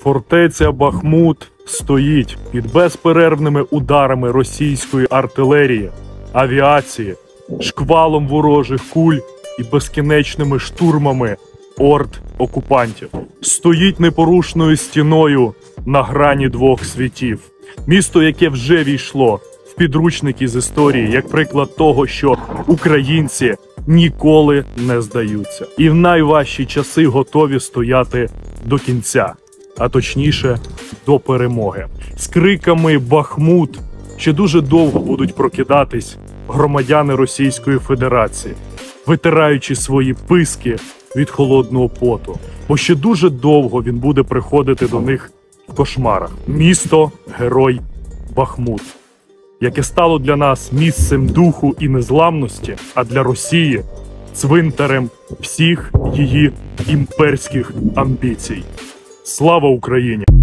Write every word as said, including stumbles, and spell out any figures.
Фортеця Бахмут стоїть під безперервними ударами російської артилерії, авіації, шквалом ворожих куль і безкінечними штурмами орд окупантів. Стоїть непорушною стіною на грані двох світів. Місто, яке вже війшло в підручники з історії, як приклад того, що українці ніколи не здаються. І в найважчі часи готові стояти до кінця, а точніше до перемоги. З криками «Бахмут» ще дуже довго будуть прокидатись громадяни Російської Федерації, витираючи свої писки від холодного поту, бо ще дуже довго він буде приходити до них в кошмарах. Місто-герой Бахмут, яке стало для нас місцем духу і незламності, а для Росії – цвинтарем всіх її імперських амбіцій. Слава Україні!